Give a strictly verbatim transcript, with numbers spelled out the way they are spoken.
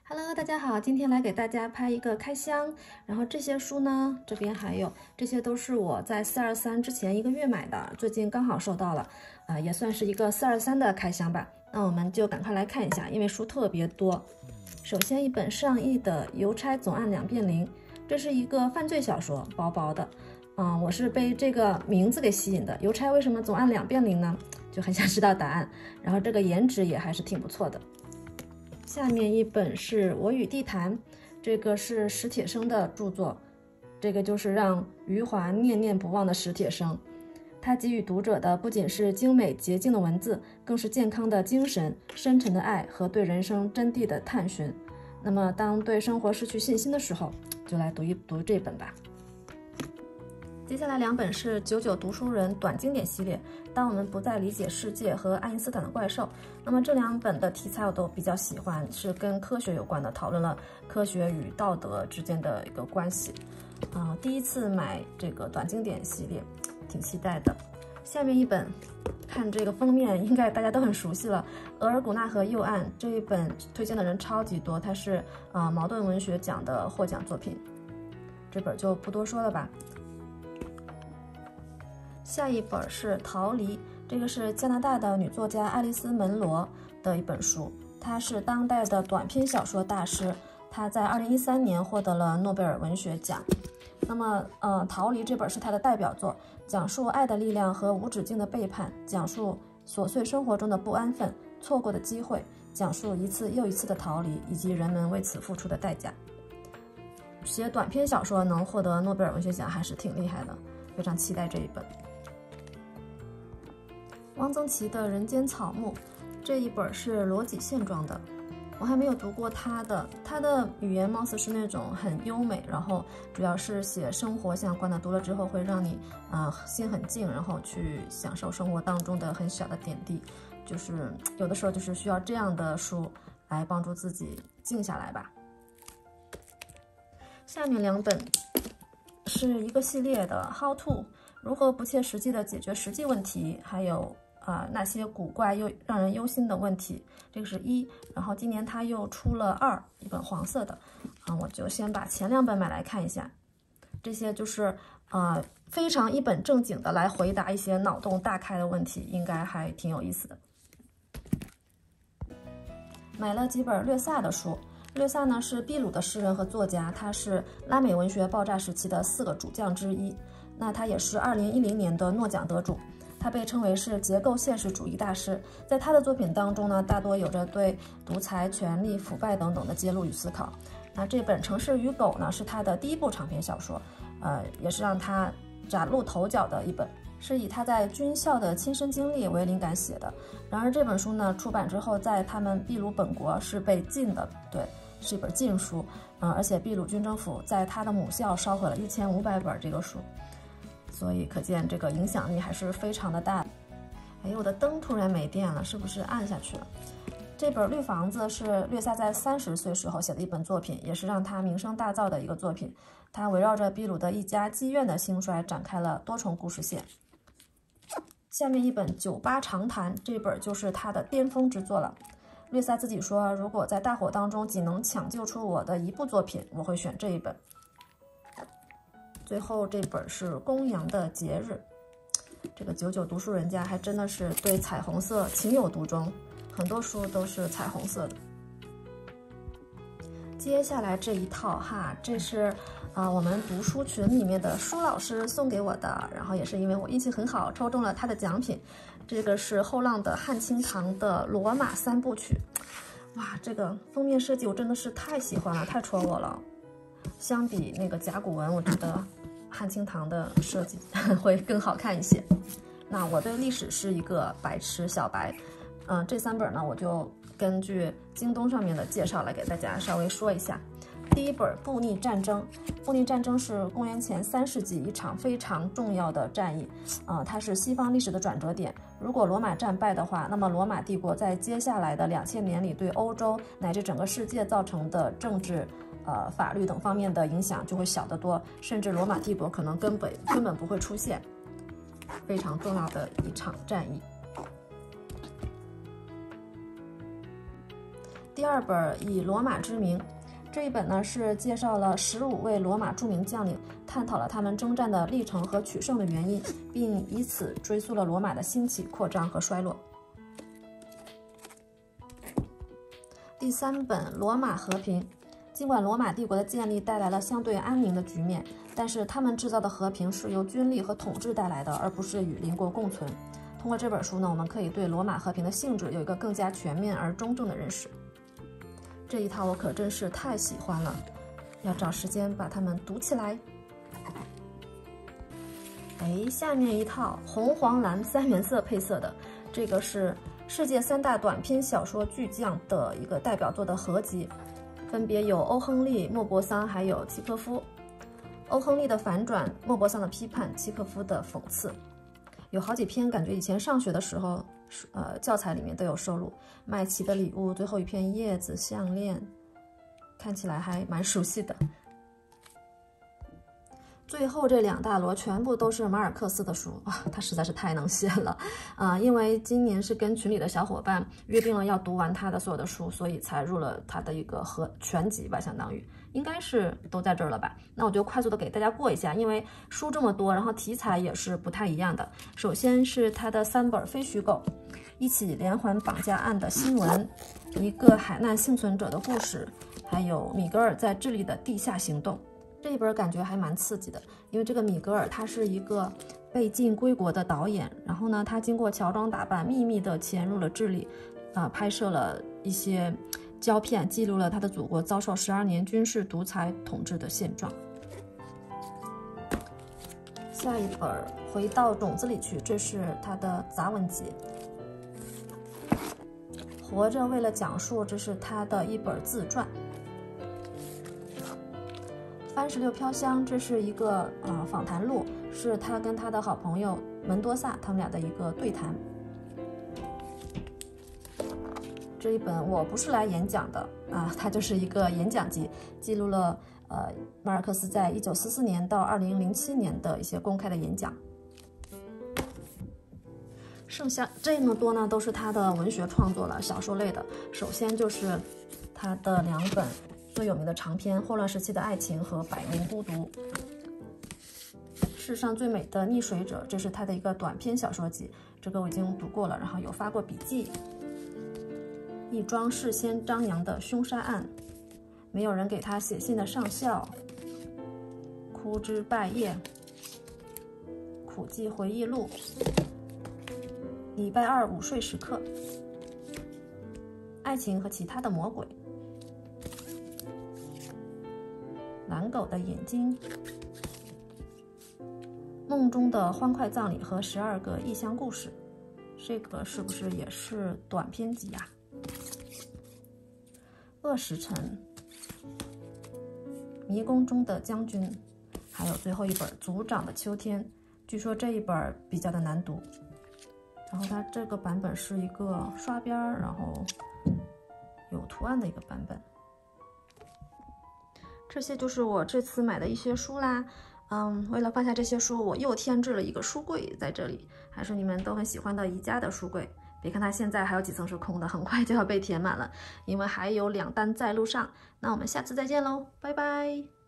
Hello， 大家好，今天来给大家拍一个开箱。然后这些书呢，这边还有，这些都是我在四二三之前一个月买的，最近刚好收到了，啊、呃，也算是一个四二三的开箱吧。那我们就赶快来看一下，因为书特别多。首先一本上亿的《邮差总案两变零》，这是一个犯罪小说，薄薄的。嗯，我是被这个名字给吸引的。邮差为什么总案两变零呢？就很想知道答案。然后这个颜值也还是挺不错的。下面一本是我与地坛，这个是史铁生的著作，这个就是让余华念念不忘的史铁生。他给予读者的不仅是精美洁净的文字，更是健康的精神、深沉的爱和对人生真谛的探寻。那么当对生活失去信心的时候，就来读一读这本吧。接下来两本是九九读书人短经典系列，当我们不再理解世界和爱因斯坦的怪兽。那么这两本的题材我都比较喜欢，是跟科学有关的，讨论了科学与道德之间的一个关系。啊、呃，第一次买这个短经典系列，挺期待的。下面一本，看这个封面，应该大家都很熟悉了，《额尔古纳河右岸》这一本推荐的人超级多，它是啊、呃、茅盾文学奖的获奖作品，这本就不多说了吧。下一本是《逃离》，这个是加拿大的女作家爱丽丝·门罗的一本书，她是当代的短篇小说大师，她在二零一三年获得了诺贝尔文学奖。那么，呃，《逃离》这本是她的代表作，讲述爱的力量和无止境的背叛，讲述琐碎生活中的不安分、错过的机会，讲述一次又一次的逃离，以及人们为此付出的代价。写短篇小说能获得诺贝尔文学奖还是挺厉害的，非常期待这一本。汪曾祺的《人间草木》这一本是罗辑线装的，我还没有读过他的，他的语言貌似是那种很优美，然后主要是写生活相关的，读了之后会让你啊、呃、心很静，然后去享受生活当中的很小的点滴，就是有的时候就是需要这样的书来帮助自己静下来吧。下面两本是一个系列的 How to， 如何不切实际的解决实际问题，还有啊、呃、那些古怪又让人忧心的问题，这个是一。然后今年他又出了二，一本黄色的，啊、呃，我就先把前两本买来看一下。这些就是呃非常一本正经的来回答一些脑洞大开的问题，应该还挺有意思的。买了几本略萨的书。略萨呢是秘鲁的诗人和作家，他是拉美文学爆炸时期的四个主将之一。那他也是二零一零年的诺奖得主，他被称为是结构现实主义大师。在他的作品当中呢，大多有着对独裁、权力、腐败等等的揭露与思考。那这本《城市与狗》呢，是他的第一部长篇小说，呃，也是让他崭露头角的一本，是以他在军校的亲身经历为灵感写的。然而这本书呢，出版之后，在他们秘鲁本国是被禁的，对。是一本禁书，嗯，而且秘鲁军政府在他的母校烧毁了一千五百本这个书，所以可见这个影响力还是非常的大。哎，我的灯突然没电了，是不是按下去了？这本《绿房子》是略萨在三十岁时候写的一本作品，也是让他名声大噪的一个作品。他围绕着秘鲁的一家妓院的兴衰展开了多重故事线。下面一本《酒吧长谈》，这本就是他的巅峰之作了。略萨自己说，如果在大火当中仅能抢救出我的一部作品，我会选这一本。最后这本是公羊的节日，这个九九读书人家还真的是对彩虹色情有独钟，很多书都是彩虹色的。接下来这一套哈，这是啊、呃、我们读书群里面的舒老师送给我的，然后也是因为我运气很好，抽中了他的奖品。这个是后浪的汉清堂的《罗马三部曲》，哇，这个封面设计我真的是太喜欢了，太戳我了。相比那个甲骨文，我觉得汉清堂的设计会更好看一些。那我对历史是一个白痴小白，嗯，这三本呢，我就根据京东上面的介绍来给大家稍微说一下。第一本布匿战争，布匿战争是公元前三世纪一场非常重要的战役，呃，它是西方历史的转折点。如果罗马战败的话，那么罗马帝国在接下来的两千年里对欧洲乃至整个世界造成的政治、呃法律等方面的影响就会小得多，甚至罗马帝国可能根本根本不会出现。非常重要的一场战役。 第二本以罗马之名，这一本呢是介绍了十五位罗马著名将领，探讨了他们征战的历程和取胜的原因，并以此追溯了罗马的兴起、扩张和衰落。第三本《罗马和平》，尽管罗马帝国的建立带来了相对安宁的局面，但是他们制造的和平是由军力和统治带来的，而不是与邻国共存。通过这本书呢，我们可以对罗马和平的性质有一个更加全面而中正的认识。这一套我可真是太喜欢了，要找时间把它们读起来。哎，下面一套红黄蓝三原色配色的，这个是世界三大短篇小说巨匠的一个代表作的合集，分别有欧亨利、莫泊桑还有契诃夫。欧亨利的反转，莫泊桑的批判，契诃夫的讽刺，有好几篇感觉以前上学的时候，呃，教材里面都有收录。麦琪的礼物，最后一片叶子项链，看起来还蛮熟悉的。最后这两大摞全部都是马尔克斯的书啊，他实在是太能写了啊、呃！因为今年是跟群里的小伙伴约定了要读完他的所有的书，所以才入了他的一个合全集吧，相当于应该是都在这儿了吧？那我就快速的给大家过一下，因为书这么多，然后题材也是不太一样的。首先是他的三本非虚构，一起连环绑架案的新闻，一个海难幸存者的故事，还有米格尔在智利的地下行动。这一本感觉还蛮刺激的，因为这个米格尔他是一个被禁归国的导演，然后呢，他经过乔装打扮，秘密地潜入了智利，啊、呃，拍摄了一些胶片，记录了他的祖国遭受十二年军事独裁统治的现状。下一本《回到种子里去》，这是他的杂文集。活着为了讲述，这是他的一本自传。番石榴飘香，这是一个呃访谈录，是他跟他的好朋友门多萨他们俩的一个对谈。这一本我不是来演讲的啊，它就是一个演讲集，记录了呃马尔克斯在一九四四年到二零零七年的一些公开的演讲。剩下这么多呢，都是他的文学创作了，小说类的。首先就是他的两本最有名的长篇《霍乱时期的爱情》和《百年孤独》。世上最美的溺水者，这是他的一个短篇小说集，这个我已经读过了，然后有发过笔记。一桩事先张扬的凶杀案，没有人给他写信的上校，枯枝败叶，苦记回忆录，礼拜二午睡时刻，爱情和其他的魔鬼，蓝狗的眼睛，梦中的欢快葬礼和十二个异乡故事，这个是不是也是短篇集呀？恶时辰，迷宫中的将军，还有最后一本《族长的秋天》，据说这一本比较的难读。然后它这个版本是一个刷边儿，然后有图案的一个版本。这些就是我这次买的一些书啦。嗯，为了放下这些书，我又添置了一个书柜在这里，还是你们都很喜欢的宜家的书柜。别看它现在还有几层是空的，很快就要被填满了，因为还有两单在路上。那我们下次再见喽，拜拜。